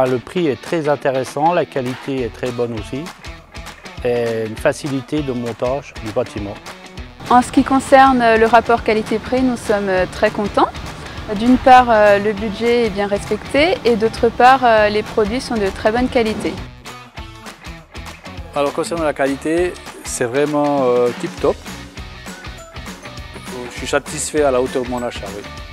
Le prix est très intéressant, la qualité est très bonne aussi et une facilité de montage du bâtiment. En ce qui concerne le rapport qualité-prix, nous sommes très contents. D'une part, le budget est bien respecté et d'autre part, les produits sont de très bonne qualité. Alors concernant la qualité, c'est vraiment tip top. Je suis satisfait à la hauteur de mon achat. Oui.